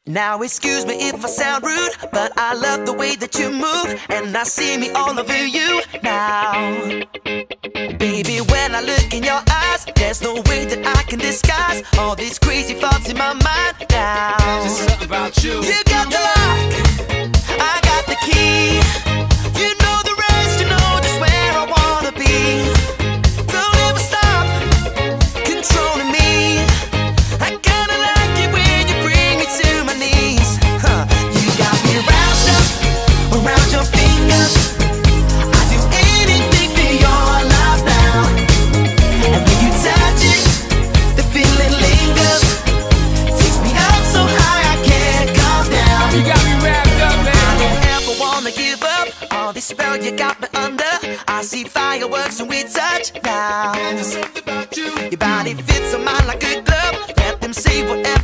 Now excuse me if I sound rude, but I love the way that you move, and I see me all over you now. Baby, when I look in your eyes, there's no way that I can disguise all these crazy thoughts in my mind now. Just something about you. You got the lock, I got the key. You know the rest, you know just where I wanna be. Don't ever stop controlling me. I kinda like it when you bring me to my knees. You got me wrapped up around your fingers. I do anything for your love now. And when you touch it, the feeling lingers. Takes me up so high I can't come down. You got me wrapped up, man. I don't ever wanna give up. All this spell you got me under. I see fireworks when we touch now. Just something about you. Your body fits on mine like a glove. Let them say whatever